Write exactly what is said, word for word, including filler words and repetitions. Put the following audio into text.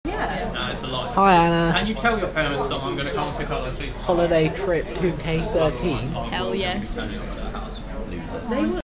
Yeah. No, it's a lot. Hi Anna. Can you tell your parents that I'm going to come and pick up the seat? Holiday trip to K thirteen. Hell yes. They were